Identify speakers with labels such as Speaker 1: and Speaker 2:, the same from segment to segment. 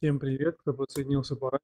Speaker 1: Всем привет, кто подсоединился по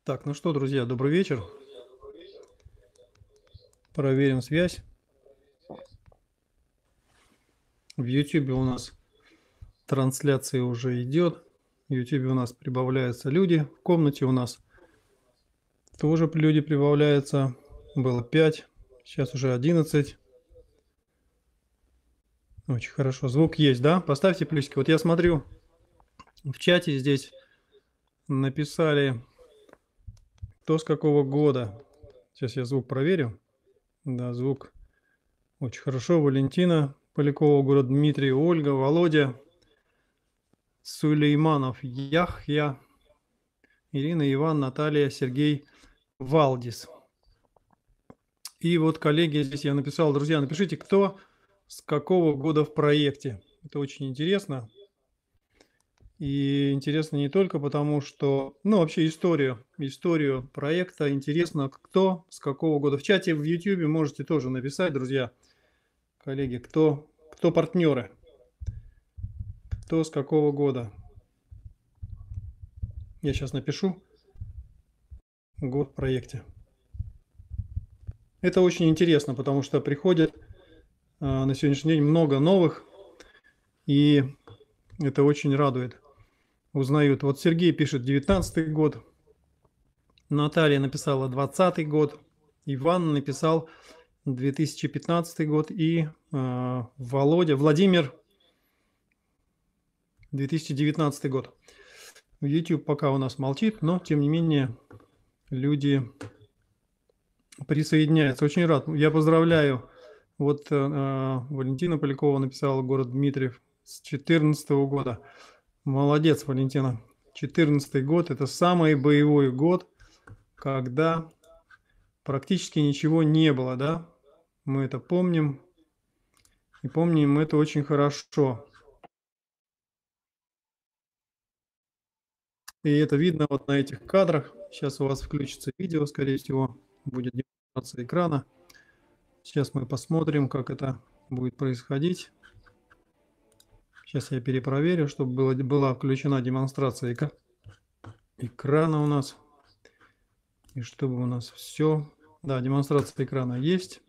Speaker 1: Так, ну что, друзья, добрый вечер. Проверим связь. В YouTube у нас трансляция уже идет. В YouTube у нас прибавляются люди. В комнате у нас тоже люди прибавляются. Было 5, сейчас уже 11. Очень хорошо. Звук есть, да? Поставьте плюсики. Вот я смотрю, в чате здесь написали, кто с какого года. Сейчас я звук проверю. Да, звук очень хорошо. Валентина Полякова, город Дмитрий, Ольга, Володя, Сулейманов, Яхья, Ирина, Иван, Наталья, Сергей, Валдис. И вот, коллеги, здесь я написал, друзья, напишите, кто с какого года в проекте. Это очень интересно. И интересно не только потому, что, ну, вообще историю проекта интересно, кто с какого года. В чате в YouTube можете тоже написать, друзья, коллеги, кто партнеры, кто с какого года. Я сейчас напишу год в проекте. Это очень интересно, потому что приходит на сегодняшний день много новых, и это очень радует. Узнают. Вот Сергей пишет 19-й год, Наталья написала 20-й год, Иван написал 2015 год и Владимир 2019 год. YouTube пока у нас молчит, но тем не менее люди присоединяются. Очень рад. Я поздравляю. Вот Валентина Полякова написала, город Дмитриев, с 2014 года. Молодец, Валентина. 2014 год – это самый боевой год, когда практически ничего не было, да? Мы это помним. И помним это очень хорошо. И это видно вот на этих кадрах. Сейчас у вас включится видео, скорее всего, будет демонстрация экрана. Сейчас мы посмотрим, как это будет происходить. Сейчас я перепроверю, чтобы была включена демонстрация экрана у нас. И чтобы у нас все... Да, демонстрация экрана есть.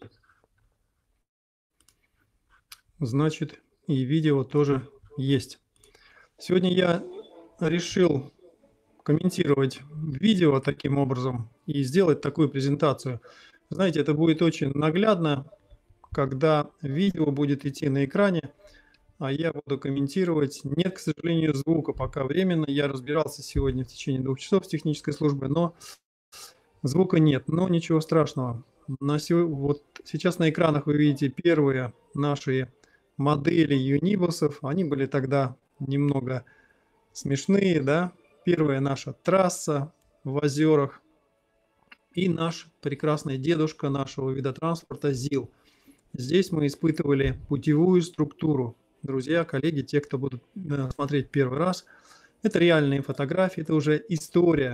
Speaker 1: Значит, и видео тоже есть. Сегодня я решил комментировать видео таким образом и сделать такую презентацию. Знаете, это будет очень наглядно, когда видео будет идти на экране, а я буду комментировать. Нет, к сожалению, звука пока временно. Я разбирался сегодня в течение 2 часов с технической службой, но звука нет. Но ничего страшного. Вот сейчас на экранах вы видите первые наши модели юнибусов. Они были тогда немного смешные, да. Первая наша трасса в озерах и наш прекрасный дедушка нашего вида транспорта ЗИЛ. Здесь мы испытывали путевую структуру. Друзья, коллеги, те, кто будут смотреть первый раз, это реальные фотографии, это уже история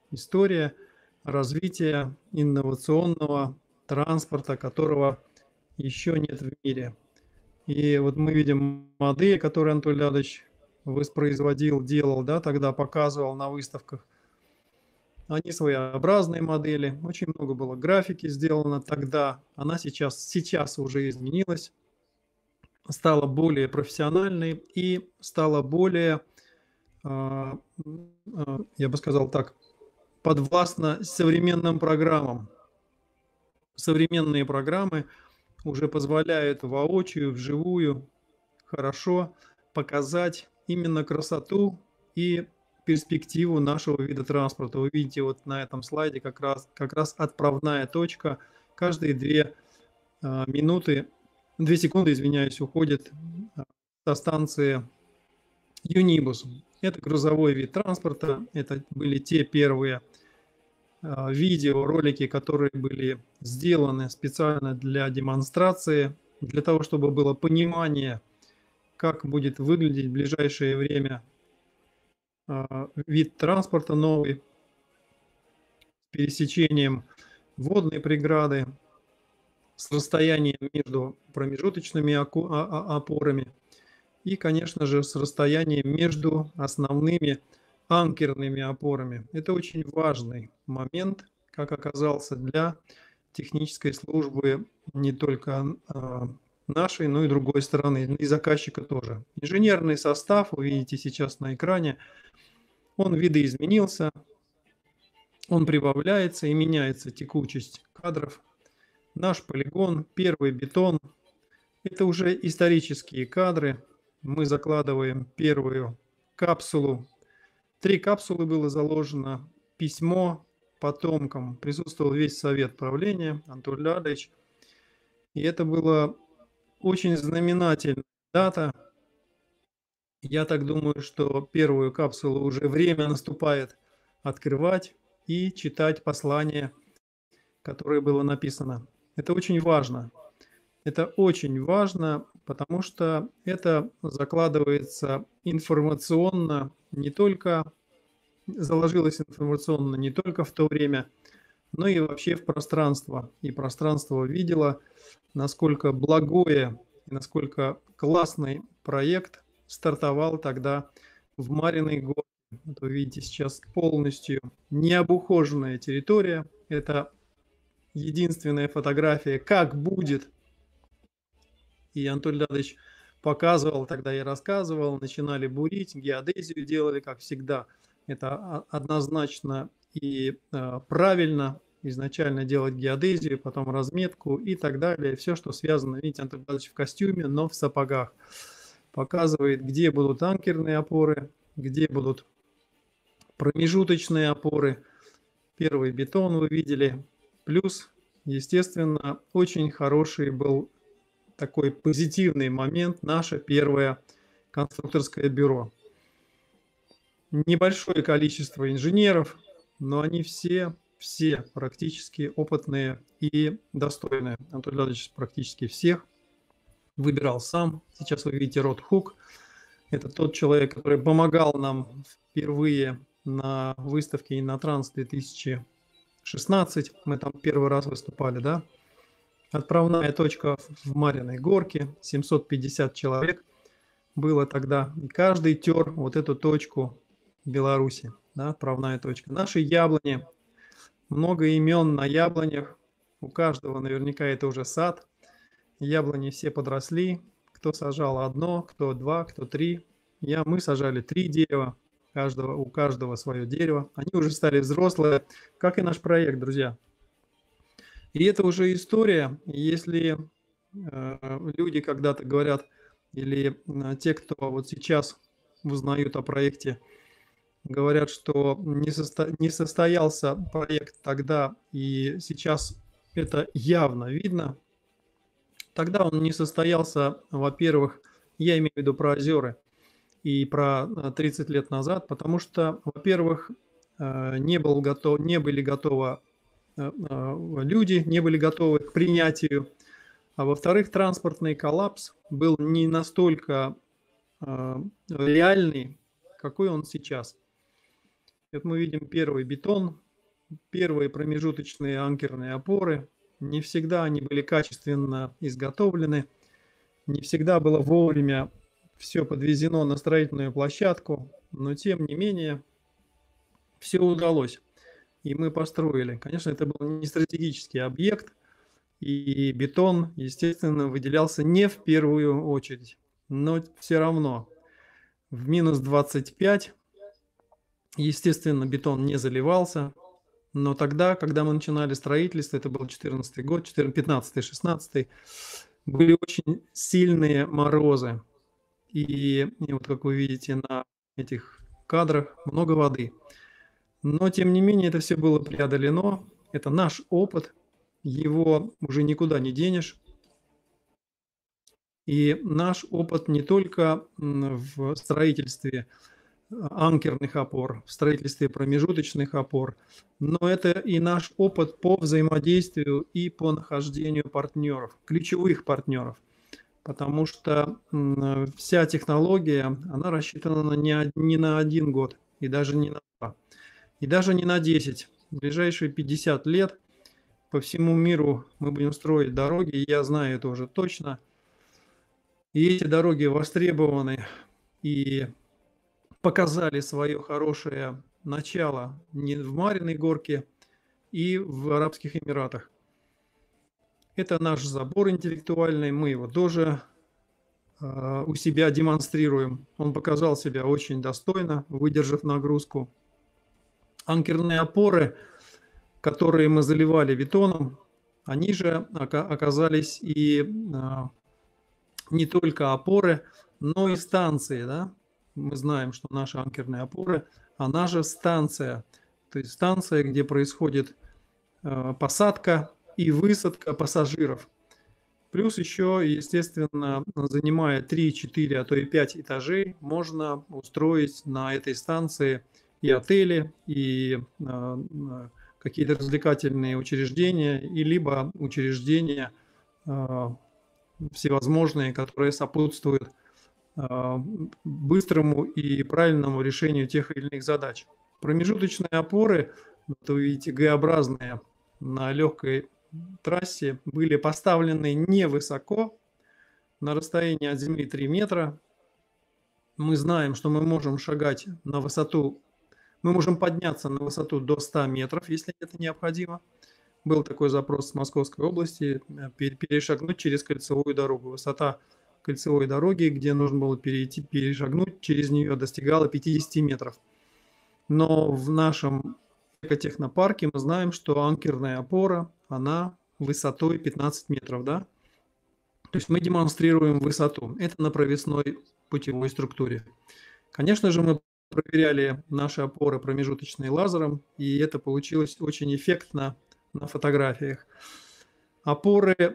Speaker 1: развития инновационного транспорта, которого еще нет в мире. И вот мы видим модель, которую Анатолий Леонидович воспроизводил, делал, да, тогда показывал на выставках. Они своеобразные модели, очень много было графики сделано тогда, она сейчас уже изменилась, стала более профессиональной и стала более, я бы сказал так, подвластна современным программам. Современные программы уже позволяют воочию, вживую, хорошо показать именно красоту и перспективу нашего вида транспорта. Вы видите вот на этом слайде как раз отправная точка. Каждые 2 секунды, извиняюсь, уходит со станции Юнибус. Это грузовой вид транспорта. Это были те первые видео, ролики, которые были сделаны специально для демонстрации, для того, чтобы было понимание, как будет выглядеть в ближайшее время вид транспорта новый, с пересечением водной преграды, с расстоянием между промежуточными опорами и, конечно же, с расстоянием между основными анкерными опорами. Это очень важный момент, как оказался, для технической службы не только нашей, но и другой стороны, и заказчика тоже. Инженерный состав, вы видите сейчас на экране, он видоизменился, он прибавляется и меняется текучесть кадров. Наш полигон, первый бетон, это уже исторические кадры. Мы закладываем первую капсулу. 3 капсулы было заложено, письмо потомкам. Присутствовал весь совет правления, Анатолий Лядович. И это была очень знаменательная дата. Я так думаю, что первую капсулу уже время наступает открывать и читать послание, которое было написано. Это очень важно. Это очень важно, потому что это закладывается информационно не только, заложилось информационно не только в то время, но и вообще в пространство. И пространство видело, насколько благое и насколько классный проект стартовал тогда в Мариной Горке. Вот вы видите сейчас полностью необухоженная территория. Это единственная фотография, как будет. И Анатолий Лядович показывал, тогда я рассказывал, начинали бурить, геодезию делали, как всегда. Это однозначно и правильно изначально делать геодезию, потом разметку и так далее. Все, что связано, видите, Анатолий Лядович в костюме, но в сапогах. Показывает, где будут анкерные опоры, где будут промежуточные опоры. Первый бетон вы видели. Плюс, естественно, очень хороший был такой позитивный момент, наше первое конструкторское бюро. Небольшое количество инженеров, но они все практически опытные и достойные. Анатолий Лядович практически всех выбирал сам. Сейчас вы видите Род Хук. Это тот человек, который помогал нам впервые на выставке Иннотранс 2016. Мы там первый раз выступали, да? Отправная точка в Мариной Горке, 750 человек было тогда. И каждый тер вот эту точку в Беларуси, да, отправная точка. Наши яблони, много имен на яблонях, у каждого наверняка это уже сад. Яблони все подросли, кто сажал одно, кто два, кто три. Мы сажали 3 дерева, у каждого свое дерево. Они уже стали взрослые, как и наш проект, друзья. И это уже история. Если люди когда-то говорят, или те, кто вот сейчас узнают о проекте, говорят, что не состоялся проект тогда, и сейчас это явно видно, тогда он не состоялся, во-первых, я имею в виду про озера и про 30 лет назад, потому что, во-первых, не были готовы люди, не были готовы к принятию, а во-вторых, транспортный коллапс был не настолько реальный, какой он сейчас. Вот мы видим первый бетон, первые промежуточные анкерные опоры. Не всегда они были качественно изготовлены, не всегда было вовремя все подвезено на строительную площадку, но тем не менее все удалось. И мы построили. Конечно, это был не стратегический объект, и бетон, естественно, выделялся не в первую очередь, но все равно в минус 25, естественно, бетон не заливался, но тогда, когда мы начинали строительство, это был 2014 год, 2015-2016, были очень сильные морозы. И вот как вы видите на этих кадрах, много воды. Но, тем не менее, это все было преодолено. Это наш опыт, его уже никуда не денешь. И наш опыт не только в строительстве анкерных опор, в строительстве промежуточных опор, но это и наш опыт по взаимодействию и по нахождению партнеров, ключевых партнеров. Потому что вся технология, она рассчитана не на 1 год, и даже не на 2, и даже не на 10. В ближайшие 50 лет по всему миру мы будем строить дороги, и я знаю это уже точно. И эти дороги востребованы и показали свое хорошее начало не в Мариной Горке и в Арабских Эмиратах. Это наш забор интеллектуальный, мы его тоже у себя демонстрируем. Он показал себя очень достойно, выдержав нагрузку. Анкерные опоры, которые мы заливали бетоном, они же оказались и не только опоры, но и станции. Да? Мы знаем, что наши анкерные опоры, она же станция. То есть станция, где происходит посадка и высадка пассажиров. Плюс еще, естественно, занимая 3, 4, а то и 5 этажей, можно устроить на этой станции и отели, и какие-то развлекательные учреждения, и либо учреждения всевозможные, которые сопутствуют быстрому и правильному решению тех или иных задач. Промежуточные опоры, вот вы видите, Г-образные на легкой трассе, были поставлены невысоко, на расстоянии от земли 3 метра. Мы знаем, что мы можем шагать на высоту, мы можем подняться на высоту до 100 метров, если это необходимо. Был такой запрос с Московской области, перешагнуть через кольцевую дорогу. Высота кольцевой дороги, где нужно было перешагнуть через нее, достигала 50 метров. Но в нашем экотехнопарке мы знаем, что анкерная опора, она высотой 15 метров, да? То есть мы демонстрируем высоту. Это на провесной путевой структуре. Конечно же, мы проверяли наши опоры промежуточные лазером, и это получилось очень эффектно на фотографиях. Опоры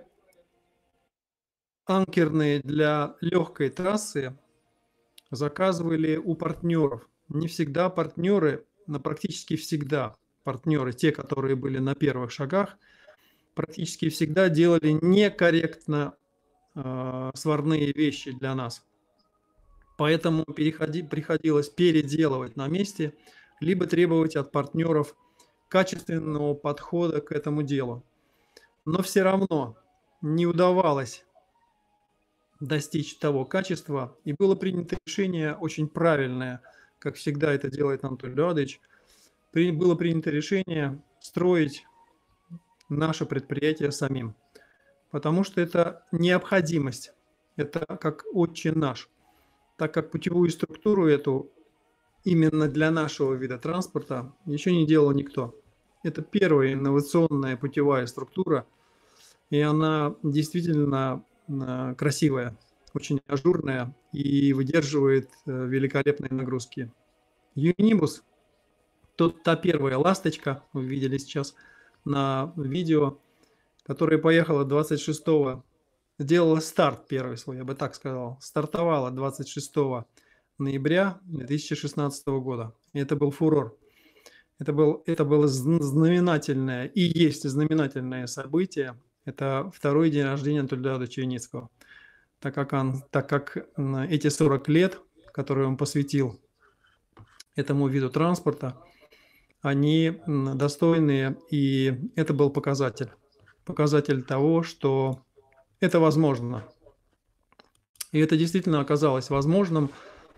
Speaker 1: анкерные для легкой трассы заказывали у партнеров. Не всегда партнеры, но практически всегда партнеры, те, которые были на первых шагах, практически всегда делали некорректно сварные вещи для нас. Поэтому приходилось переделывать на месте, либо требовать от партнеров качественного подхода к этому делу. Но все равно не удавалось достичь того качества, и было принято решение очень правильное, как всегда это делает Анатолий Леонидович. Было принято решение строить наше предприятие самим, потому что это необходимость, это как отче наш, так как путевую структуру эту именно для нашего вида транспорта еще не делал никто. Это первая инновационная путевая структура, и она действительно красивая, очень ажурная и выдерживает великолепные нагрузки. Юнибус, та первая ласточка, вы видели сейчас на видео, которая поехала 26-го, сделала старт первый свой, я бы так сказал, стартовала 26 ноября 2016 года. И это был фурор. Это было знаменательное и есть знаменательное событие. Это второй день рождения Анатолия Леонидовича Юницкого. Так как эти 40 лет, которые он посвятил этому виду транспорта, они достойные, и это был показатель. Показатель того, что это возможно. И это действительно оказалось возможным.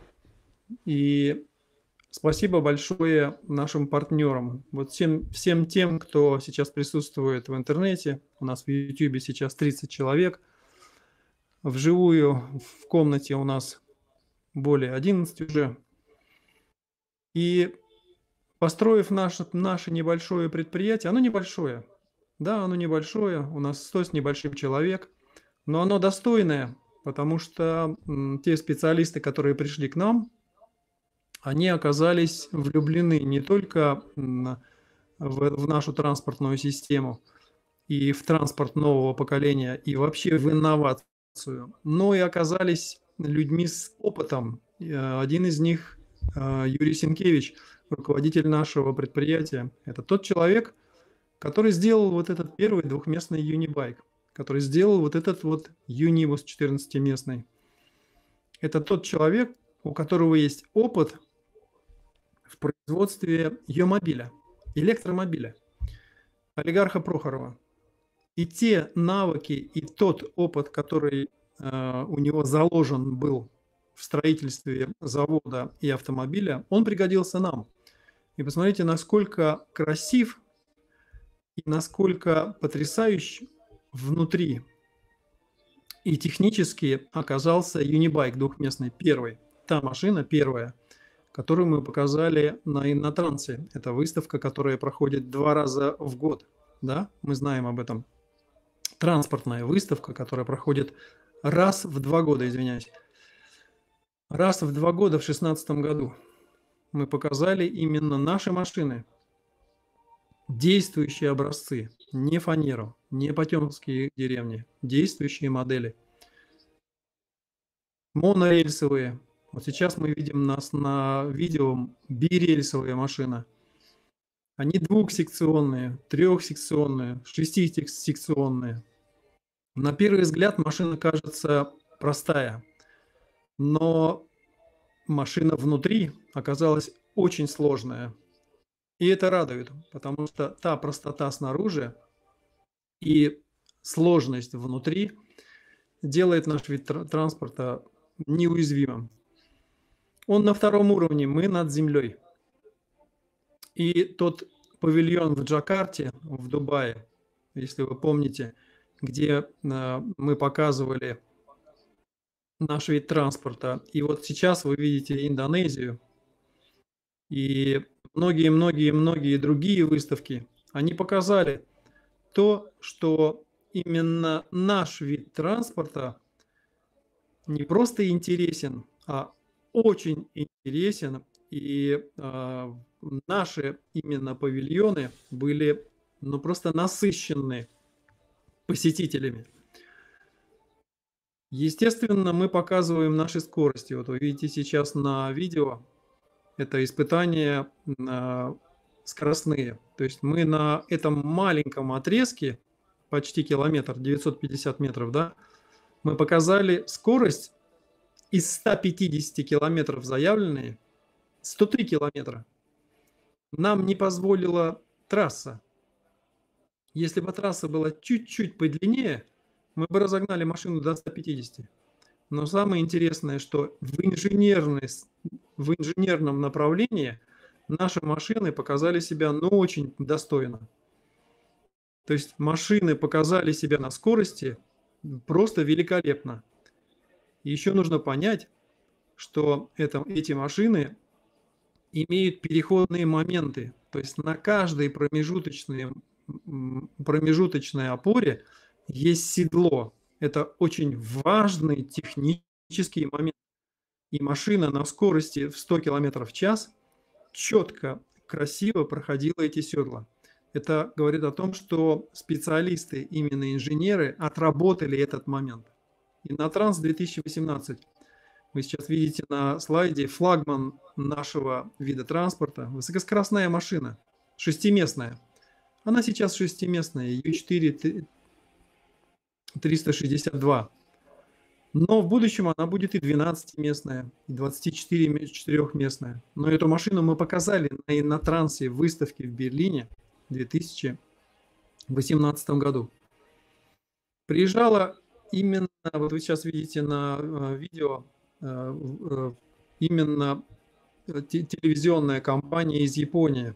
Speaker 1: И спасибо большое нашим партнерам. Вот всем тем, кто сейчас присутствует в интернете. У нас в YouTube сейчас 30 человек. Вживую в комнате у нас более 11 уже. И построив наше небольшое предприятие, оно небольшое. Да, оно небольшое, у нас 100 с небольшим человек, но оно достойное, потому что те специалисты, которые пришли к нам, они оказались влюблены не только в нашу транспортную систему и в транспорт нового поколения, и вообще в инновацию, но и оказались людьми с опытом. Один из них, Юрий Сенкевич, руководитель нашего предприятия, это тот человек, который сделал вот этот первый двухместный юнибайк, который сделал вот этот вот юнибус 14-местный. Это тот человек, у которого есть опыт в производстве Е-мобиля, электромобиля, олигарха Прохорова. И те навыки, и тот опыт, который у него заложен был в строительстве завода и автомобиля, он пригодился нам. И посмотрите, насколько красив и насколько потрясающий внутри и технически оказался Unibike двухместный, первый. Та машина первая, которую мы показали на Иннотрансе. Это выставка, которая проходит 2 раза в год. Да, мы знаем об этом. Транспортная выставка, которая проходит раз в 2 года, извиняюсь. Раз в 2 года в 2016 году мы показали именно наши машины, действующие образцы, не фанеру, не потёмские деревни, действующие модели. Монорельсовые. Вот сейчас мы видим нас на видео бирельсовая машина. Они двухсекционные, трехсекционные, шестисекционные. На первый взгляд машина кажется простая, но машина внутри оказалась очень сложная. И это радует, потому что та простота снаружи и сложность внутри делает наш вид транспорта неуязвимым. Он на 2-м уровне, мы над землей. И тот павильон в Джакарте, в Дубае, если вы помните, где мы показывали наш вид транспорта. И вот сейчас вы видите Индонезию и многие другие выставки. Они показали то, что именно наш вид транспорта не просто интересен, а очень интересен. И наши именно павильоны были просто насыщены посетителями. Естественно, мы показываем наши скорости. Вот вы видите сейчас на видео, это испытания скоростные. То есть мы на этом маленьком отрезке, почти километр, 950 метров, да, мы показали скорость из 150 километров заявленные, 103 километра. Нам не позволила трасса. Если бы трасса была чуть-чуть подлиннее, мы бы разогнали машину до 150. Но самое интересное, что в инженерном направлении наши машины показали себя очень достойно. То есть машины показали себя на скорости просто великолепно. И еще нужно понять, что эти машины имеют переходные моменты. То есть на каждой промежуточной опоре есть седло. Это очень важный технический момент. И машина на скорости в 100 км в час четко, красиво проходила эти седла. Это говорит о том, что специалисты, именно инженеры, отработали этот момент. Иннотранс 2018. Вы сейчас видите на слайде флагман нашего вида транспорта. Высокоскоростная машина, шестиместная. Она сейчас шестиместная, U4 362. Но в будущем она будет и 12-местная, и 24-местная. Но эту машину мы показали на Иннотрансе выставке в Берлине в 2018 году. Приезжала именно, вот вы сейчас видите на видео, именно телевизионная компания из Японии.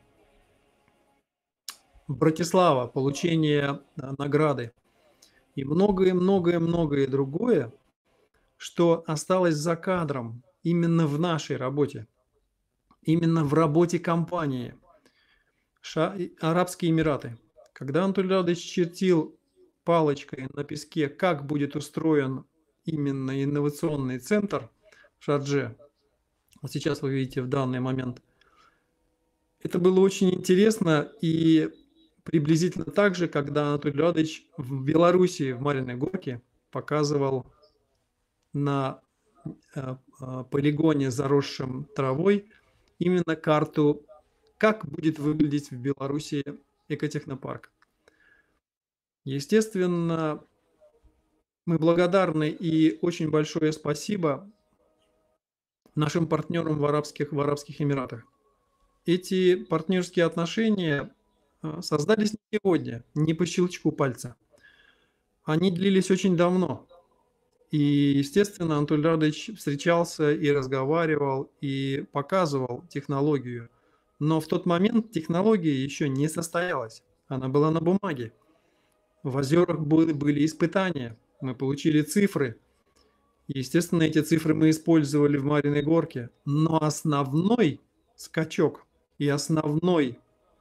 Speaker 1: Братислава, получение награды. И многое другое, что осталось за кадром именно в нашей работе, именно в работе компании. Арабские Эмираты. Когда Анатолий Леонидович чертил палочкой на песке, как будет устроен именно инновационный центр в Шардже, вот сейчас вы видите в данный момент, это было очень интересно и приблизительно так же, когда Анатолий Леонидович в Белоруссии, в Мариной Горке, показывал на полигоне, заросшем травой, именно карту, как будет выглядеть в Белоруссии экотехнопарк. Естественно, мы благодарны и очень большое спасибо нашим партнерам в Арабских Эмиратах. Эти партнерские отношения создались не сегодня, не по щелчку пальца. Они длились очень давно. И, естественно, Анатолий Радович встречался и разговаривал, и показывал технологию. Но в тот момент технология еще не состоялась. Она была на бумаге. В озерах были испытания. Мы получили цифры. Естественно, эти цифры мы использовали в Марьиной Горке. Но основной скачок и основной,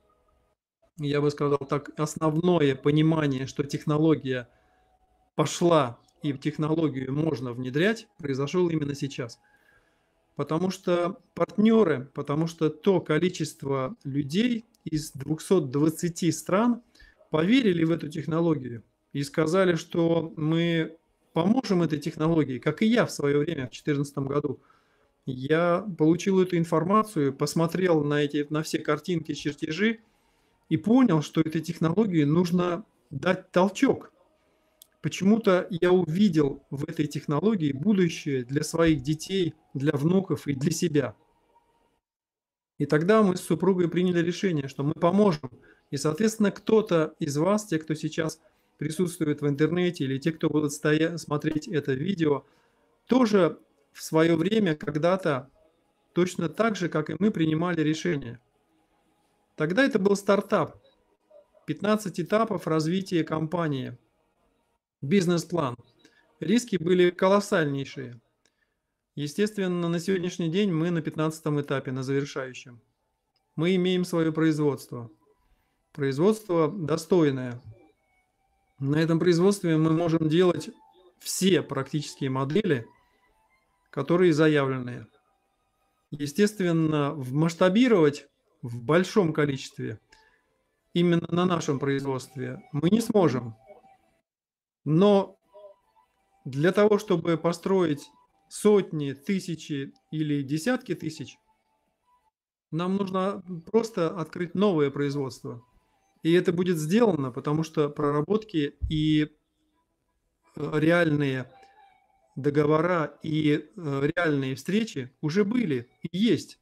Speaker 1: я бы сказал так, основное понимание, что технология пошла и в технологию можно внедрять, произошел именно сейчас. Потому что партнеры, потому что то количество людей из 220 стран поверили в эту технологию и сказали, что мы поможем этой технологии, как и я в свое время, в 2014 году. Я получил эту информацию, посмотрел на все картинки, чертежи и понял, что этой технологии нужно дать толчок. Почему-то я увидел в этой технологии будущее для своих детей, для внуков и для себя. И тогда мы с супругой приняли решение, что мы поможем. И, соответственно, кто-то из вас, те, кто сейчас присутствует в интернете, или те, кто будут смотреть это видео, тоже в свое время когда-то точно так же, как и мы, принимали решение. Тогда это был стартап. 15 этапов развития компании. Бизнес-план. Риски были колоссальнейшие. Естественно, на сегодняшний день мы на 15-м этапе, на завершающем. Мы имеем свое производство. Производство достойное. На этом производстве мы можем делать все практические модели, которые заявленные. Естественно, масштабировать в большом количестве именно на нашем производстве мы не сможем. Но для того, чтобы построить сотни, тысячи или десятки тысяч, нам нужно просто открыть новое производство. И это будет сделано, потому что проработки и реальные договора и реальные встречи уже были и есть.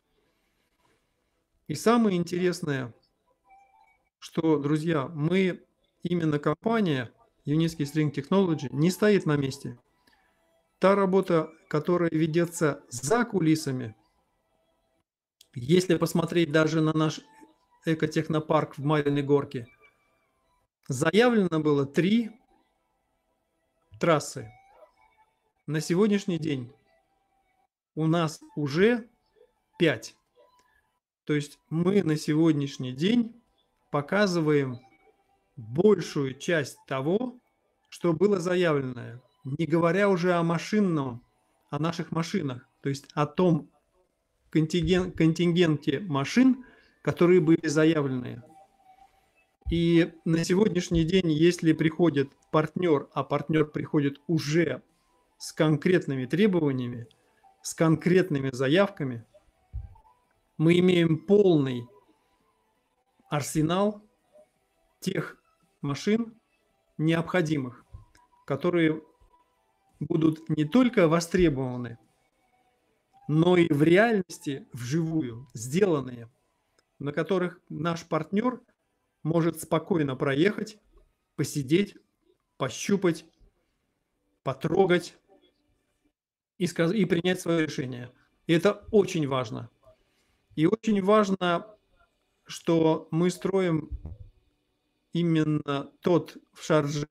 Speaker 1: И самое интересное, что, друзья, мы, именно компания Uniski String Technology, не стоит на месте. Та работа, которая ведется за кулисами, если посмотреть даже на наш экотехнопарк в Марьиной Горке, заявлено было 3 трассы. На сегодняшний день у нас уже 5. То есть мы на сегодняшний день показываем большую часть того, что было заявлено, не говоря уже о машинном, о наших машинах, то есть о том контингенте машин, которые были заявлены. И на сегодняшний день, если приходит партнер, а партнер приходит уже с конкретными требованиями, с конкретными заявками, мы имеем полный арсенал тех машин необходимых, которые будут не только востребованы, но и в реальности, вживую, сделанные, на которых наш партнер может спокойно проехать, посидеть, пощупать, потрогать и принять свое решение. И это очень важно. И очень важно, что мы строим именно тот в Шарже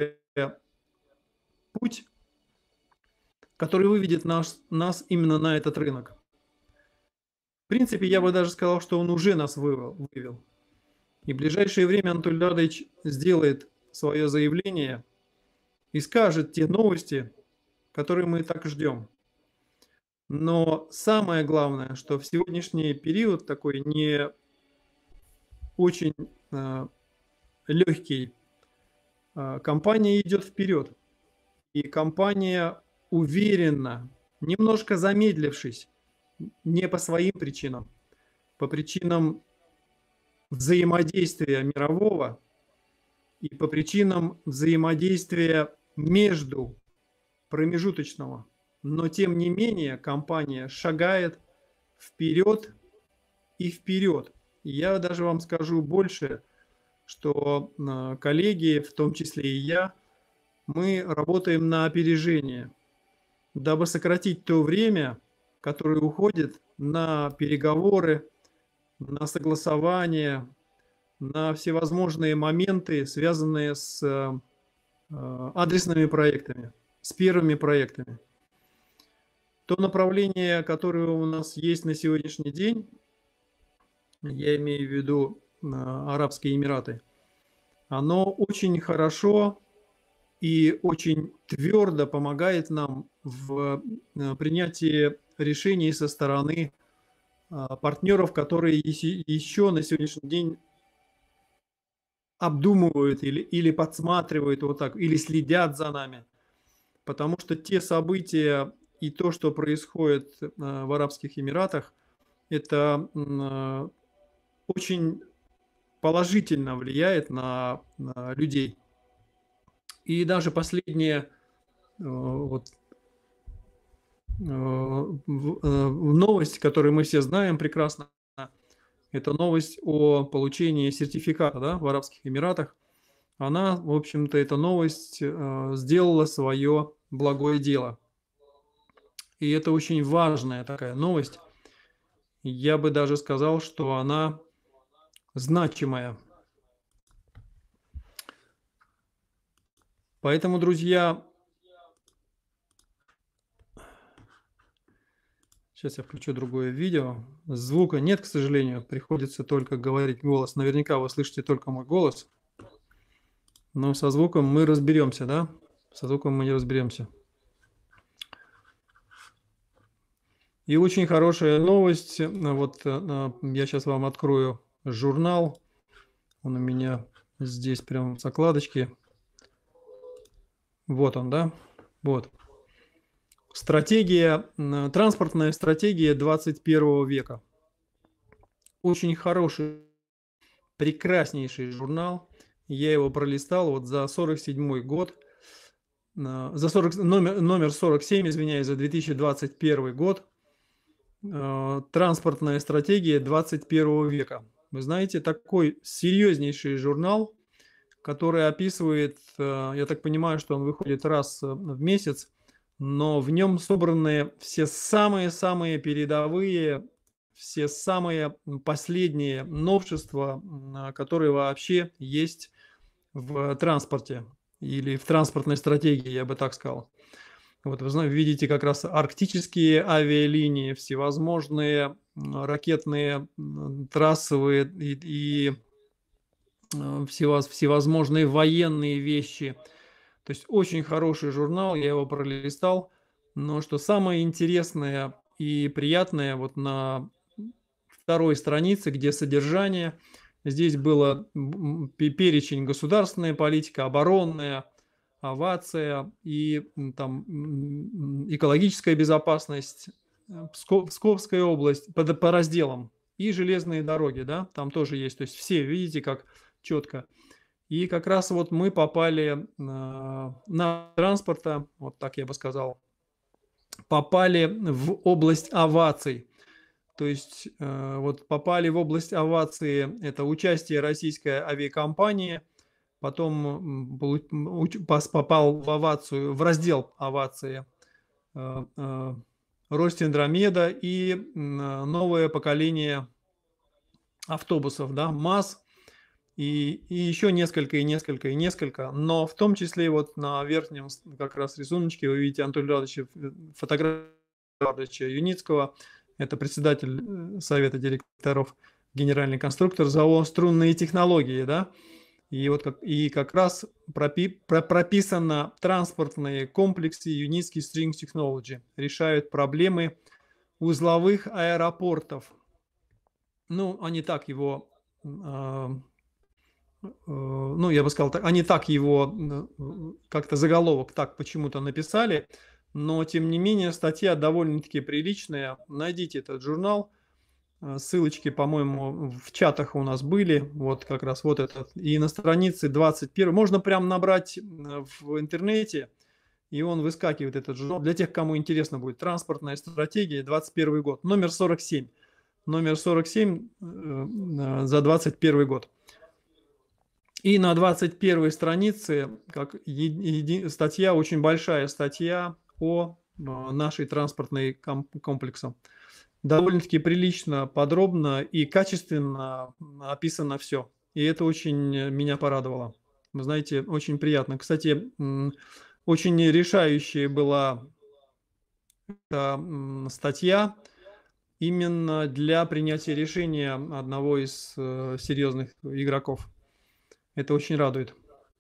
Speaker 1: путь, который выведет нас именно на этот рынок. В принципе, я бы даже сказал, что он уже нас вывел. И в ближайшее время Анатолий Радович сделает свое заявление и скажет те новости, которые мы так ждем. Но самое главное, что в сегодняшний период такой не очень легкий, компания идет вперед. И компания уверенно, немножко замедлившись, не по своим причинам, по причинам взаимодействия мирового и по причинам взаимодействия между промежуточного. Но тем не менее компания шагает вперед и вперед. И я даже вам скажу больше, что коллеги, в том числе и я, мы работаем на опережение. дабы сократить то время, которое уходит на переговоры, на согласование, на всевозможные моменты, связанные с адресными проектами, с первыми проектами. То направление, которое у нас есть на сегодняшний день, я имею в виду Арабские Эмираты, оно очень хорошо и очень твердо помогает нам в принятии решений со стороны партнеров, которые еще на сегодняшний день обдумывают или подсматривают вот так, или следят за нами. Потому что те события и то, что происходит в Арабских Эмиратах, это очень положительно влияет на людей. И даже последняя новость, которую мы все знаем прекрасно, это новость о получении сертификата, да, в Арабских Эмиратах. Она, в общем-то, эта новость сделала свое благое дело. И это очень важная такая новость. Я бы даже сказал, что она значимая. Поэтому, друзья, сейчас я включу другое видео. Звука нет, к сожалению, приходится только говорить голос. Наверняка вы слышите только мой голос. Но со звуком мы разберемся, да? Со звуком мы не разберемся. И очень хорошая новость. Вот я сейчас вам открою журнал. Он у меня здесь прямо в закладочке. Вот он, да? Вот. Транспортная стратегия 21 века. Очень хороший, прекраснейший журнал. Я его пролистал вот за 47 год. Номер 47, извиняюсь, за 2021 год. Транспортная стратегия 21 века. Вы знаете, такой серьезнейший журнал, который описывает, я так понимаю, что он выходит раз в месяц, но в нем собраны все самые-самые передовые, все самые последние новшества, которые вообще есть в транспорте или в транспортной стратегии, я бы так сказал. Вот вы видите как раз арктические авиалинии, всевозможные ракетные, трассовые и всевозможные военные вещи. То есть очень хороший журнал, я его пролистал. Но что самое интересное и приятное, вот на второй странице, где содержание, здесь было перечень: государственная политика, оборонная, авиация и там экологическая безопасность, Псковская область по разделам и железные дороги, да, там тоже есть. То есть все, видите, как четко. И как раз вот мы попали на транспорта, вот так я бы сказал, попали в область авиаций. То есть вот попали в область авиации, это участие российской авиакомпании, потом попал в авиацию, в раздел авиации Ростендромеда и новое поколение автобусов, да, МАЗ, и еще несколько, но в том числе вот на верхнем как раз рисуночке вы видите Анатолия Ивановича, фотографию Юницкого, это председатель совета директоров, генеральный конструктор ЗАО «Струнные технологии», да, и как раз прописано транспортные комплексы Юницкий String Technology, решают проблемы узловых аэропортов. Ну, они так его... ну, я бы сказал, они так его, как-то заголовок так почему-то написали, но, тем не менее, статья довольно-таки приличная. Найдите этот журнал. Ссылочки, по-моему, в чатах у нас были. Вот как раз вот этот. И на странице 21. Можно прям набрать в интернете, и он выскакивает, этот журнал. Для тех, кому интересно будет. Транспортная стратегия, 21 год. Номер 47. Номер 47 за 21 год. И на 21 странице как статья, очень большая статья о нашей транспортной комплекса. Довольно-таки прилично, подробно и качественно описано все. И это очень меня порадовало. Вы знаете, очень приятно. Кстати, очень решающая была статья именно для принятия решения одного из серьезных игроков. Это очень радует.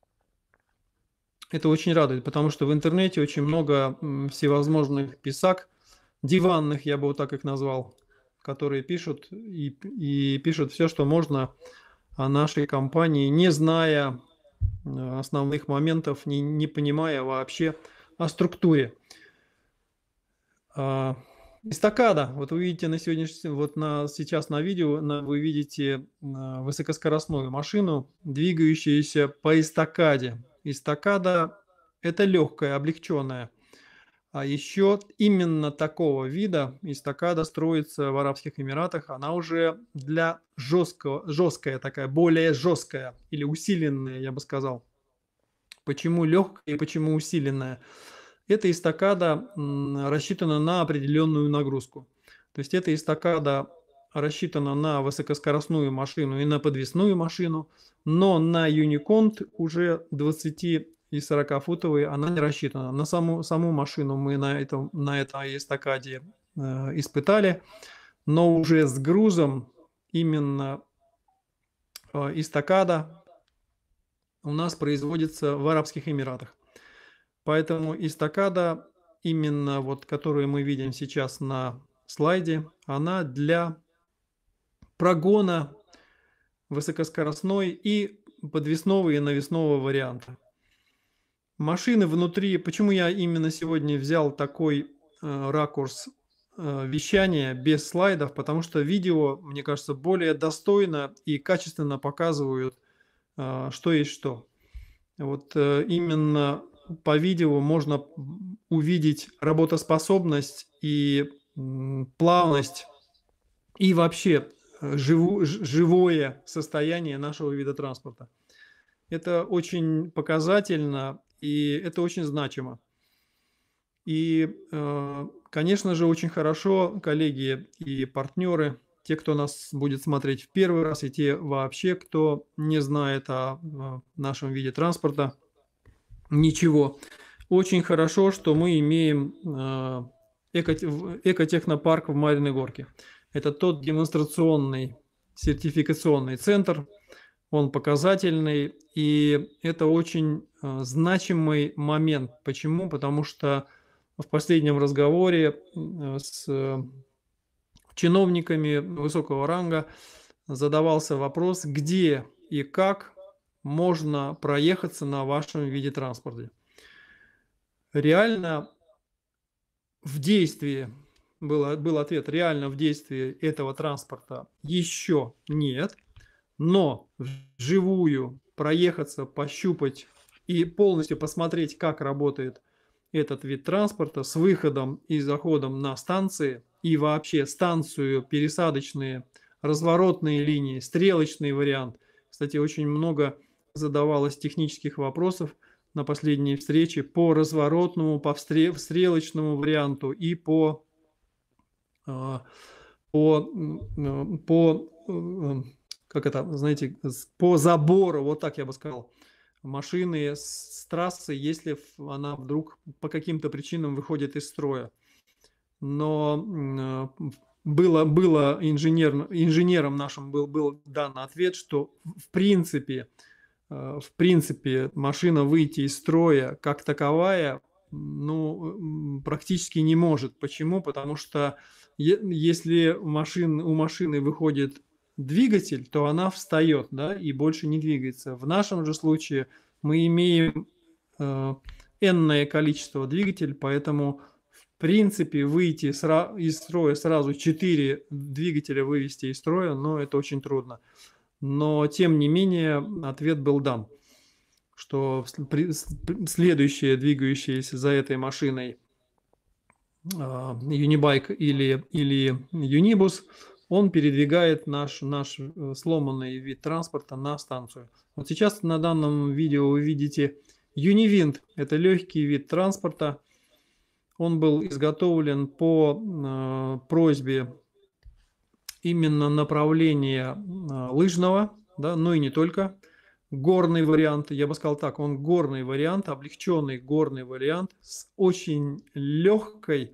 Speaker 1: Это очень радует, потому что в интернете очень много всевозможных писак, диванных, я бы вот так их назвал, которые пишут и пишут все, что можно о нашей компании, не зная основных моментов, не понимая вообще о структуре. Эстакада. Вот вы видите на сегодняшний, сейчас на видео вы видите высокоскоростную машину, двигающуюся по эстакаде. Эстакада – это легкая, облегченная. А еще именно такого вида эстакада строится в Арабских Эмиратах. Она уже для жесткая такая, более жесткая или усиленная, я бы сказал. Почему легкая и почему усиленная? Эта эстакада рассчитана на определенную нагрузку. То есть эта эстакада рассчитана на высокоскоростную машину и на подвесную машину, но на Юниконт уже 20 и 40-футовые она не рассчитана. На саму машину мы на этой эстакаде испытали, но уже с грузом именно эстакада у нас производится в Арабских Эмиратах. Поэтому эстакада, именно вот, которую мы видим сейчас на слайде, она для прогона высокоскоростной и подвесного и навесного варианта. Машины внутри, почему я именно сегодня взял такой ракурс вещания без слайдов, потому что видео, мне кажется, более достойно и качественно показывают, что есть что. Вот именно по видео можно увидеть работоспособность и плавность и вообще живое состояние нашего вида транспорта. Это очень показательно и это очень значимо. И, конечно же, очень хорошо, коллеги и партнеры, те, кто нас будет смотреть в первый раз, и те вообще, кто не знает о нашем виде транспорта, ничего. Очень хорошо, что мы имеем экотехнопарк в Мариной Горке. Это тот демонстрационный сертификационный центр, он показательный, и это очень значимый момент. Почему? Потому что в последнем разговоре с чиновниками высокого ранга задавался вопрос, где и как можно проехаться на вашем виде транспорта. Реально в действии, был ответ, реально в действии этого транспорта еще нет, но вживую проехаться, пощупать и полностью посмотреть, как работает этот вид транспорта с выходом и заходом на станции и вообще станцию, пересадочные, разворотные линии, стрелочный вариант. Кстати, очень много задавалось технических вопросов на последней встрече по разворотному, по стрелочному варианту и по как это, знаете, по забору, вот так я бы сказал, машины с трассы, если она вдруг по каким-то причинам выходит из строя. Но было инженером нашим был дан ответ, что в принципе машина выйти из строя как таковая, ну, практически не может. Почему? Потому что если у машины выходит двигатель, то она встает, да, и больше не двигается. В нашем же случае мы имеем n-ное количество двигателей, поэтому в принципе выйти из строя сразу 4 двигателя вывести из строя, но это очень трудно. Но тем не менее ответ был дан, что следующее двигающееся за этой машиной Юнибайк или Юнибус, он передвигает наш сломанный вид транспорта на станцию. Вот сейчас на данном видео вы видите Юнивинт. Это легкий вид транспорта. он был изготовлен по просьбе именно направления лыжного, да, но и не только. Горный вариант, я бы сказал так, он горный вариант, облегченный горный вариант с очень легкой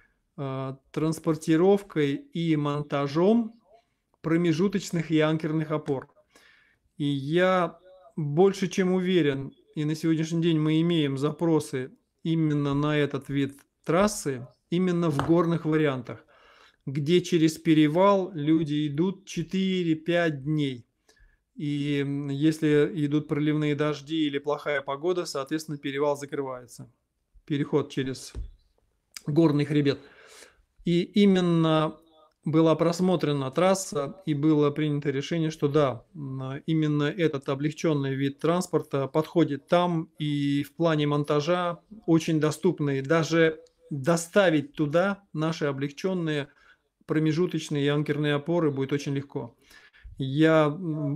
Speaker 1: транспортировкой и монтажом промежуточных и анкерных опор. И я больше чем уверен, и на сегодняшний день мы имеем запросы именно на этот вид трассы, именно в горных вариантах, где через перевал люди идут 4-5 дней. И если идут проливные дожди или плохая погода, соответственно, перевал закрывается. Переход через горный хребет. И именно была просмотрена трасса, и было принято решение, что да, именно этот облегченный вид транспорта подходит там, и в плане монтажа очень доступный. Даже доставить туда наши облегченные промежуточные и анкерные опоры будет очень легко. Я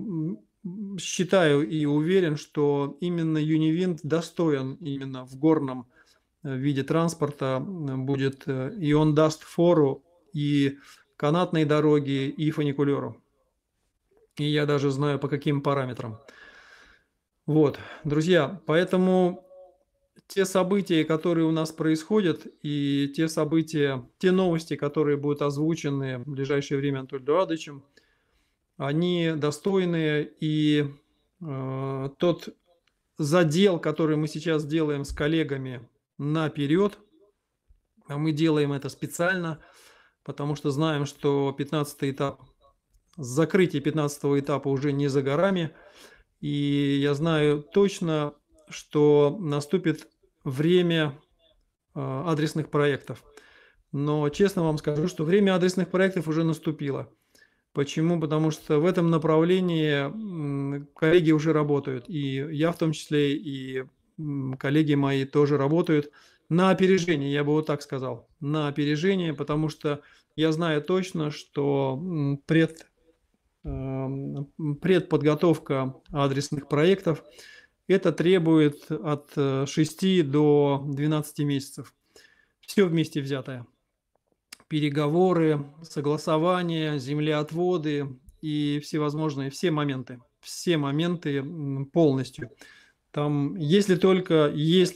Speaker 1: считаю и уверен, что именно Юнивинт достоин именно в горном виде транспорта будет, и он даст фору и канатной дороге, и фуникулеру. И я даже знаю, по каким параметрам. Вот, друзья, поэтому те события, которые у нас происходят, и те события, те новости, которые будут озвучены в ближайшее время Анатолием Эдуардовичем, они достойные, и тот задел, который мы сейчас делаем с коллегами наперед, мы делаем это специально, потому что знаем, что 15-й этап, закрытие 15-го этапа уже не за горами, и я знаю точно, что наступит время адресных проектов. Но честно вам скажу, что время адресных проектов уже наступило. Почему? Потому что в этом направлении коллеги уже работают, и я в том числе, и коллеги мои тоже работают на опережение, я бы вот так сказал, на опережение, потому что я знаю точно, что предподготовка адресных проектов это требует от 6 до 12 месяцев. Все вместе взятое. Переговоры, согласования, землеотводы и всевозможные, все моменты полностью. Там, если только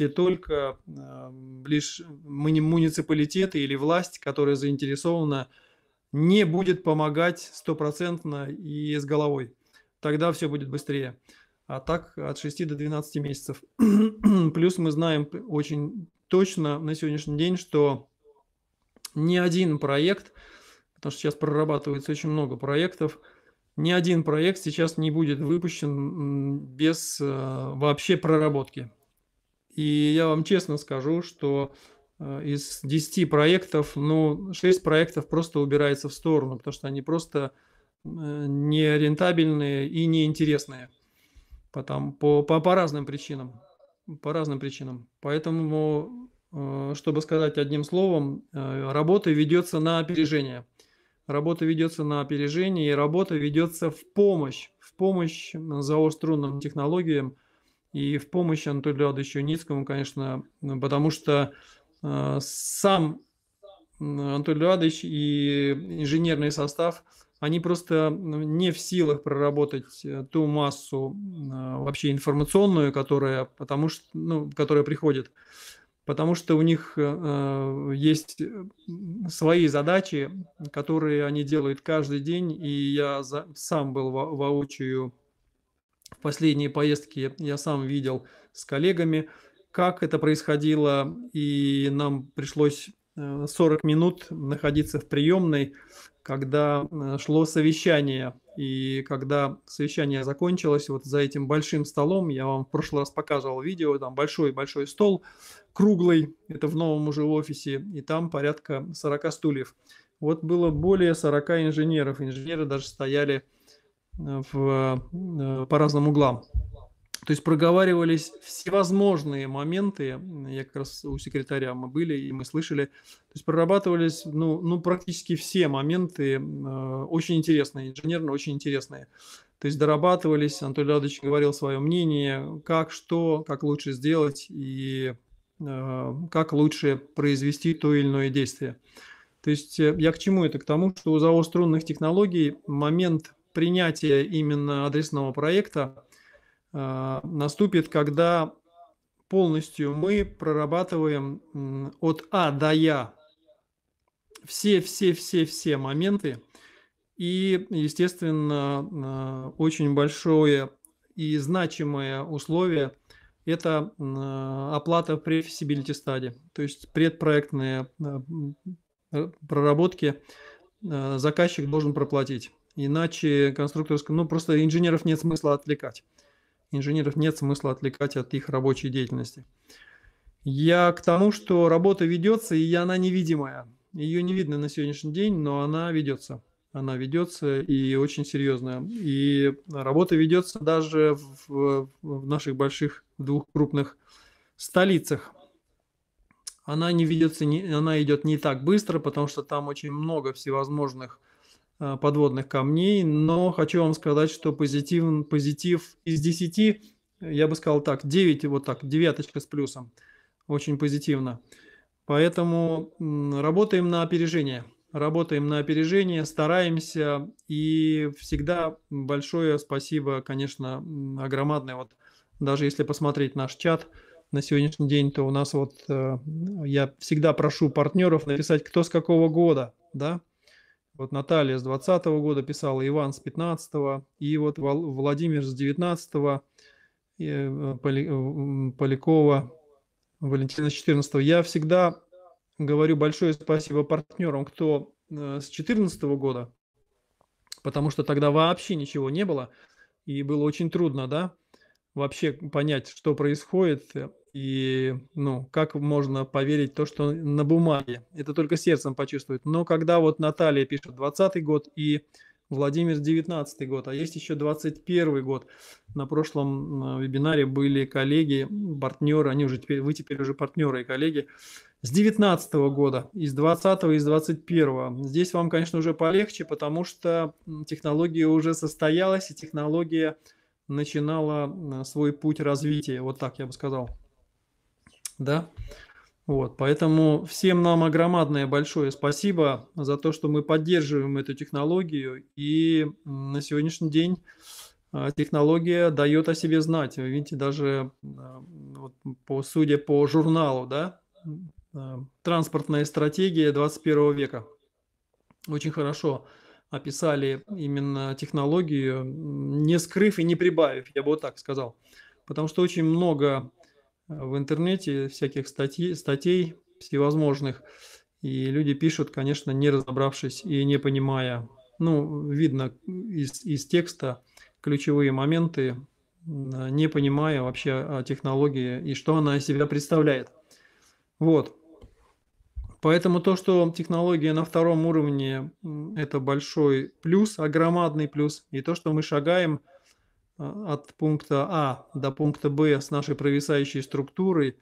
Speaker 1: лишь муниципалитеты или власть, которая заинтересована, не будет помогать стопроцентно и с головой, тогда все будет быстрее. А так от 6 до 12 месяцев. Плюс мы знаем очень точно на сегодняшний день, что ни один проект, потому что сейчас прорабатывается очень много проектов, ни один проект сейчас не будет выпущен без вообще проработки. И я вам честно скажу, что из 10 проектов, 6 проектов просто убирается в сторону, потому что они просто не рентабельные и неинтересные по разным причинам. По разным причинам. Поэтому, чтобы сказать одним словом, работа ведется на опережение. Работа ведется на опережение, и работа ведется в помощь зоострунным технологиям и в помощь Анатолию Эдуардовичу Юницкому, конечно, потому что сам Анатолий Эдуардович и инженерный состав, они просто не в силах проработать ту массу вообще информационную, которая приходит, потому что у них есть свои задачи, которые они делают каждый день, и я сам был воочию в последние поездки, я сам видел с коллегами, как это происходило, и нам пришлось 40 минут находиться в приемной, когда шло совещание. И когда совещание закончилось, вот за этим большим столом, я вам в прошлый раз показывал видео, там большой-большой стол, круглый, это в новом уже офисе, и там порядка 40 стульев. Вот было более 40 инженеров. Инженеры даже стояли по разным углам. То есть проговаривались всевозможные моменты, я как раз у секретаря мы были, и мы слышали, то есть прорабатывались практически все моменты, очень интересные, инженерно очень интересные. То есть дорабатывались, Анатолий Эдуардович говорил свое мнение, как лучше сделать, и как лучше произвести то или иное действие. То есть я к чему это? К тому, что у зоострунных технологий момент принятия именно адресного проекта наступит, когда полностью мы прорабатываем от А до Я все моменты. И, естественно, очень большое и значимое условие – это оплата при feasibility study, то есть предпроектные проработки заказчик должен проплатить. Иначе конструкторскому, ну, просто инженеров нет смысла отвлекать. Инженеров нет смысла отвлекать от их рабочей деятельности. Я к тому, что работа ведется, и она невидимая. Ее не видно на сегодняшний день, но она ведется. Она ведется и очень серьезная. И работа ведется даже в наших больших двух крупных столицах. Она не ведется, она идет не так быстро, потому что там очень много всевозможных подводных камней, но хочу вам сказать, что позитив из 10, я бы сказал так, 9, вот так, девяточка с плюсом, очень позитивно. Поэтому работаем на опережение, стараемся, и всегда большое спасибо, конечно, огромадное. Вот даже если посмотреть наш чат на сегодняшний день, то у нас вот я всегда прошу партнеров написать, кто с какого года, да. Вот Наталья с 2020 года писала, Иван с 15-го, и вот Владимир с 19-го, Полякова, Валентина с 14-го. Я всегда говорю большое спасибо партнерам, кто с 2014 года, потому что тогда вообще ничего не было, и было очень трудно, да, вообще понять, что происходит, и, ну, как можно поверить в то, что на бумаге. Это только сердцем почувствовать. Но когда вот Наталья пишет 20 год и Владимир 19 год, а есть еще 21 год. На прошлом вебинаре были коллеги, партнеры, они уже теперь, вы теперь уже партнеры и коллеги, с 19 года, из 20 и из 21. Здесь вам, конечно, уже полегче, потому что технология уже состоялась, и технология начинала свой путь развития, вот так я бы сказал. Да? Вот, поэтому всем нам огромное большое спасибо за то, что мы поддерживаем эту технологию, и на сегодняшний день технология дает о себе знать. Вы видите, даже вот, судя по журналу, да, «Транспортная стратегия 21 века», очень хорошо описали именно технологию, не скрыв и не прибавив, я бы вот так сказал. Потому что очень много в интернете всяких статей всевозможных, и люди пишут, конечно, не разобравшись и не понимая. Ну, видно из текста ключевые моменты, не понимая вообще о технологии и что она из себя представляет. Вот. Поэтому то, что технология на втором уровне, это большой плюс, огромадный плюс. И то, что мы шагаем от пункта А до пункта Б с нашей провисающей структурой,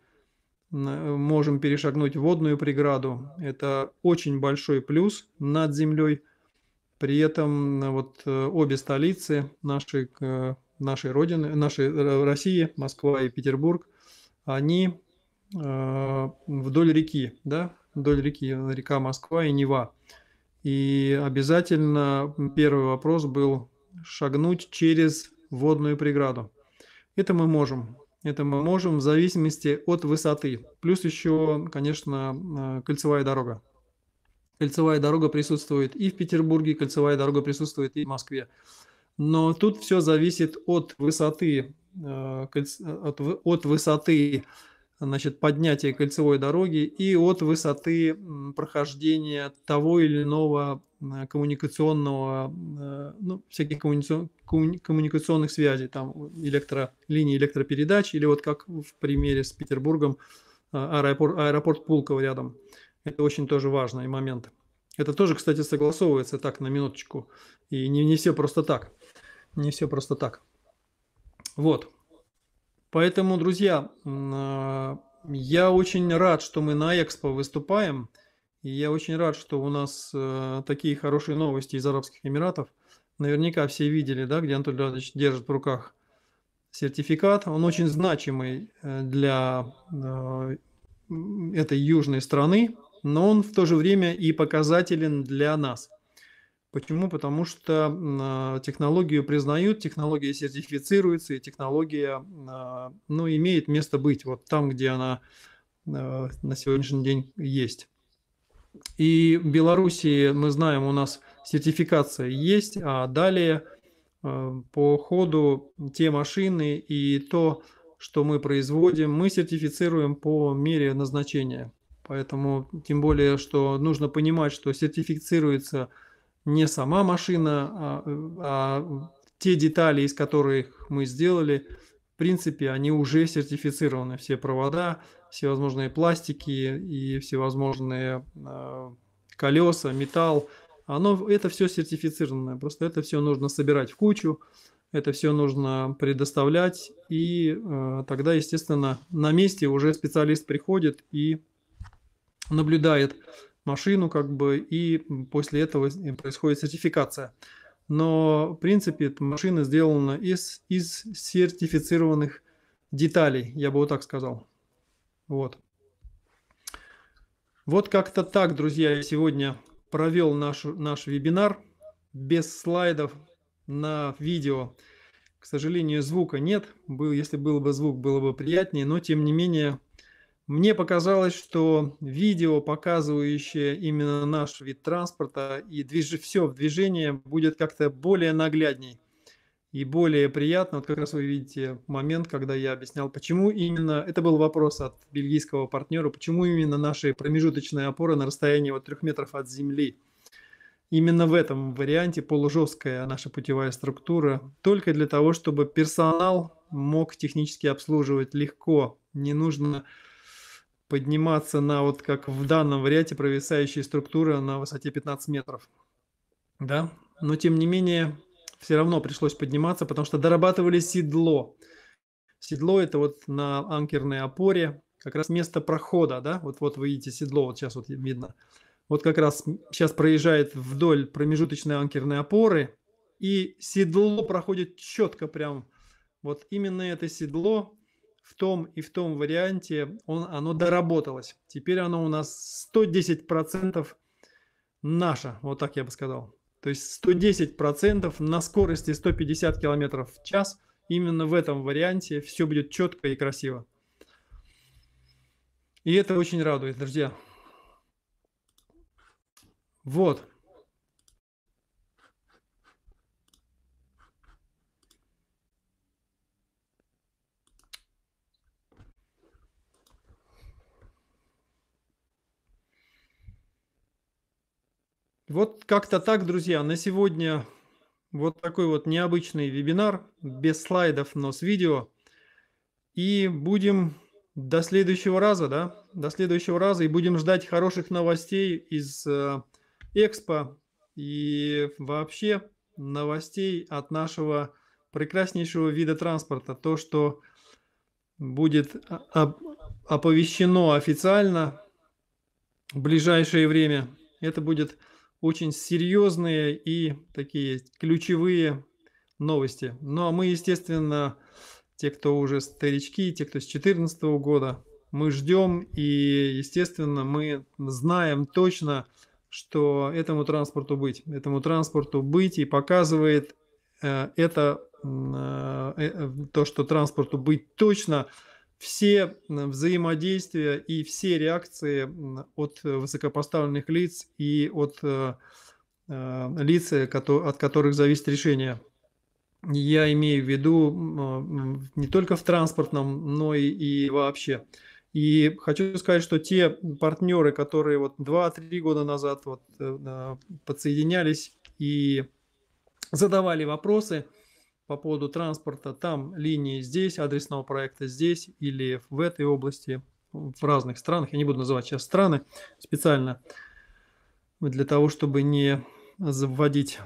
Speaker 1: можем перешагнуть водную преграду. Это очень большой плюс над землей. При этом вот обе столицы нашей Родины, нашей России, Москва и Петербург, они вдоль реки, да, вдоль реки, река Москва и Нева. И обязательно первый вопрос был шагнуть через водную преграду. Это мы можем. Это мы можем в зависимости от высоты. Плюс еще, конечно, кольцевая дорога. Кольцевая дорога присутствует и в Петербурге, кольцевая дорога присутствует и в Москве. Но тут все зависит от высоты, от высоты, значит, поднятия кольцевой дороги и от высоты прохождения того или иного коммуникационного, ну, всяких коммуникационных связей, там линии электропередач, или вот как в примере с Петербургом, аэропорт Пулково рядом. Это очень тоже важный момент. Это тоже, кстати, согласовывается так, на минуточку. И не все просто так. Не все просто так. Вот. Поэтому, друзья, я очень рад, что мы на Экспо выступаем. И я очень рад, что у нас такие хорошие новости из Арабских Эмиратов. Наверняка все видели, да, где Анатолий Леонидович держит в руках сертификат. Он очень значимый для этой южной страны, но он в то же время и показателен для нас. Почему? Потому что технологию признают, технология сертифицируется, и технология ну, имеет место быть вот там, где она на сегодняшний день есть. И в Белоруссии, мы знаем, у нас сертификация есть, а далее по ходу те машины и то, что мы производим, мы сертифицируем по мере назначения. Поэтому, тем более, что нужно понимать, что сертифицируется не сама машина, а те детали, из которых мы сделали, в принципе, они уже сертифицированы. Все провода, всевозможные пластики и всевозможные колеса, металл. Это все сертифицированное. Просто это все нужно собирать в кучу, это все нужно предоставлять. И тогда, естественно, на месте уже специалист приходит и наблюдает машину, как бы, и после этого происходит сертификация. Но, в принципе, машина сделана из сертифицированных деталей, я бы вот так сказал. Вот. Вот как-то так, друзья, я сегодня провел наш вебинар без слайдов на видео. К сожалению, звука нет. Если был бы звук, было бы приятнее, но тем не менее, мне показалось, что видео, показывающее именно наш вид транспорта и все в движении, будет как-то более наглядней и более приятно. Вот как раз вы видите момент, когда я объяснял, почему именно, это был вопрос от бельгийского партнера, почему именно наши промежуточные опоры на расстоянии вот 3 метров от земли. Именно в этом варианте полужесткая наша путевая структура, только для того, чтобы персонал мог технически обслуживать легко. Не нужно подниматься на, вот как в данном варианте, провисающая структура на высоте 15 метров. Да? Но тем не менее, все равно пришлось подниматься, потому что дорабатывали седло. Седло – это вот на анкерной опоре, как раз место прохода, да? Вот вы видите седло, вот сейчас вот видно. Вот как раз сейчас проезжает вдоль промежуточной анкерной опоры, и седло проходит четко прям. Вот именно это седло в том и в том варианте, оно доработалось. Теперь оно у нас 110% наше, вот так я бы сказал. То есть 110% на скорости 150 км в час. Именно в этом варианте все будет четко и красиво. И это очень радует, друзья. Вот. Вот как-то так, друзья. На сегодня вот такой вот необычный вебинар, без слайдов, но с видео. И будем до следующего раза, да? До следующего раза. И будем ждать хороших новостей из Экспо и вообще новостей от нашего прекраснейшего вида транспорта. То, что будет оповещено официально в ближайшее время. Это будет очень серьезные и такие ключевые новости. Ну а мы, естественно, те, кто уже старички, те, кто с 2014 года, мы ждем и, естественно, мы знаем точно, что этому транспорту быть и показывает это то, что транспорту быть точно все взаимодействия и все реакции от высокопоставленных лиц и от лиц, от которых зависит решение. Я имею в виду не только в транспортном, но и вообще. И хочу сказать, что те партнеры, которые вот 2-3 года назад вот подсоединялись и задавали вопросы по поводу транспорта, там линии здесь, адресного проекта здесь или в этой области, в разных странах, я не буду называть сейчас страны специально, для того, чтобы не вводить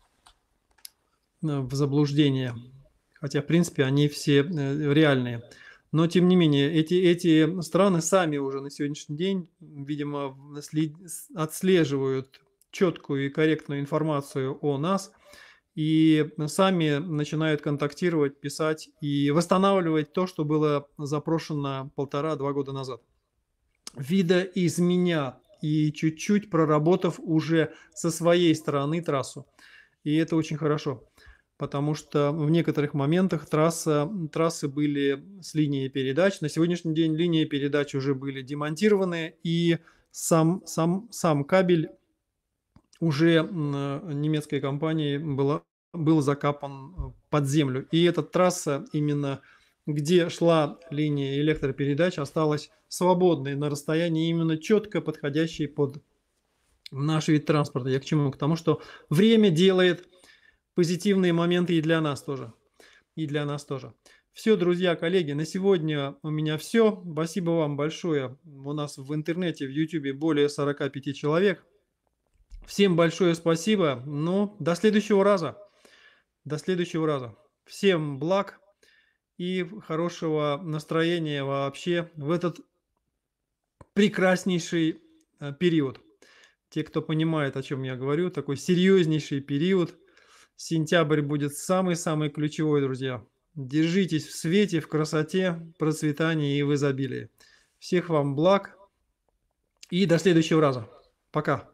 Speaker 1: в заблуждение, хотя, в принципе, они все реальные. Но, тем не менее, эти страны сами уже на сегодняшний день, видимо, отслеживают четкую и корректную информацию о нас и сами начинают контактировать, писать и восстанавливать то, что было запрошено 1,5-2 года назад. видоизменят и чуть-чуть проработав уже со своей стороны трассу. И это очень хорошо, потому что в некоторых моментах трассы были с линией передач. На сегодняшний день линии передач уже были демонтированы, и сам кабель уже немецкой компанией был закапан под землю. И эта трасса, именно где шла линия электропередач, осталась свободной на расстоянии именно четко подходящей под наш вид транспорта. Я к чему? К тому, что время делает позитивные моменты и для нас тоже. И для нас тоже. Все, друзья, коллеги, на сегодня у меня все. Спасибо вам большое. У нас в интернете, в YouTube более 45 человек. Всем большое спасибо. Ну, до следующего раза. До следующего раза. Всем благ и хорошего настроения вообще в этот прекраснейший период. Те, кто понимает, о чем я говорю, такой серьезнейший период. Сентябрь будет самый-самый ключевой, друзья. Держитесь в свете, в красоте, процветании и в изобилии. Всех вам благ и до следующего раза. Пока.